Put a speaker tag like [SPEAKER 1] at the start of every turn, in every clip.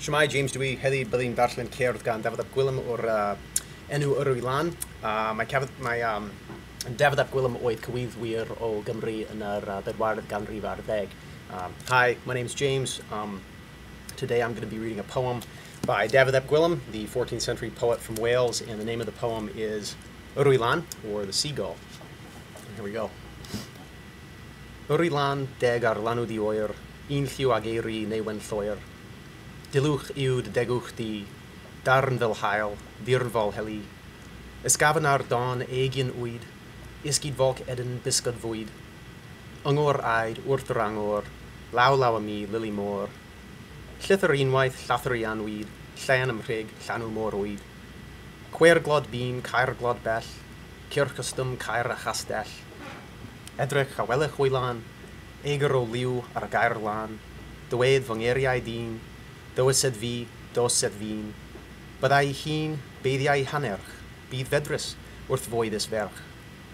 [SPEAKER 1] Shmai James Dewey heddi byddai'n darllen cerdd gan Dafydd ap Gwilym o'r enw Yr Wy Lan. Mae Dafydd ap Gwilym oedd cywyddwyr o Gymru yn yr bedwaredd ganrif ar 10. Hi, my name's James. Today I'm going to be reading a poem by Dafydd ap Gwilym, the 14th century poet from Wales, and the name of the poem is Yr Wy Lan, or The Seagull. And here we go. Yr Wy Lan deg ar lanw di oer, un lliw ag eiri neu wen lloer. Dilwch yw dy degwch di, darn fel hael, ddirfol heli. Ysgafn ar don egin wyd, isgyd foc edyn bisgod fwyd. Yngor aid wrth yr angor, law law am mi lili môr. Llythyr unwaith llathyr i anwyd, llen ym rhig llanw môr wyd. Cwer glod bîn, cair glod bell, cyrch cystym cair a chastell. Edrych a welych Wy Lan, eger o liw ar y gair lan, dywed fy ngeriau dyn, dywysed fi, dosed fi'n. Byddai hun, beiddiau hanerch, bydd fedrus wrth fwyd ys ferch.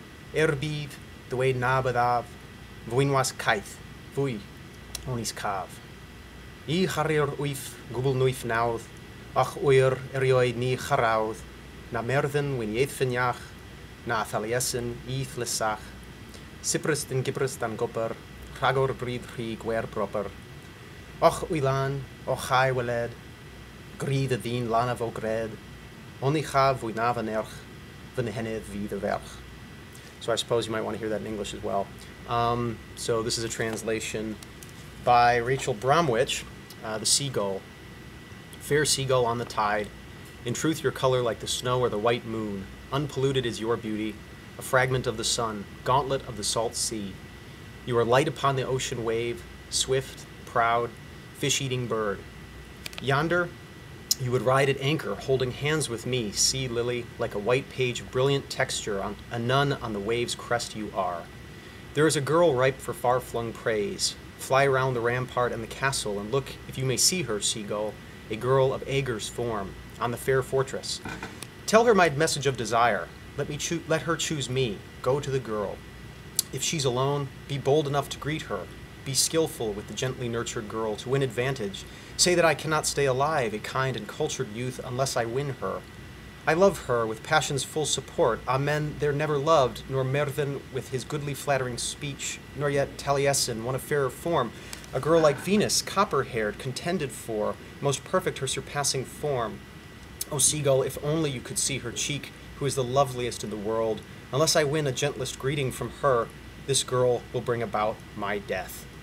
[SPEAKER 1] Bydd, dywed na byddaf, fwynwas caeth, fwy, onis caf. I charri'r wyth, gwbl nwyth nawdd, ach wyr erioed ni charawdd, na merddyn wyn ieith ffyniach, na thaliesyn i thlysach. Siprys dyn gibrys dan gwbyr, rhagor bryd rhy gwer proper. Och Wy Lan, och chai weled, grydd y ddyn lanaf o gred, oni chaf fwy na fy nerch, fy nehenydd fydd y ferch. So I suppose you might want to hear that in English as well. So this is a translation by Rachel Bromwich, The Seagull. Fair seagull on the tide, in truth your color like the snow or the white moon, unpolluted is your beauty, a fragment of the sun, gauntlet of the salt sea. You are light upon the ocean wave, swift, proud, fish-eating bird. Yonder, you would ride at anchor, holding hands with me, sea lily, like a white page of brilliant texture, a nun on the wave's crest you are. There is a girl ripe for far-flung praise. Fly around the rampart and the castle, and look if you may see her, seagull, a girl of Aegir's form, on the fair fortress. Tell her my message of desire. Let her choose me. Go to the girl. If she's alone, be bold enough to greet her. Be skillful with the gently nurtured girl to win advantage. Say that I cannot stay alive, a kind and cultured youth, unless I win her. I love her with passion's full support. Amen, there never loved, nor Merddin with his goodly flattering speech, nor yet Taliesin, one of fairer form. A girl like Venus, copper-haired, contended for, most perfect her surpassing form. O seagull, if only you could see her cheek, who is the loveliest in the world. Unless I win a gentlest greeting from her, this girl will bring about my death.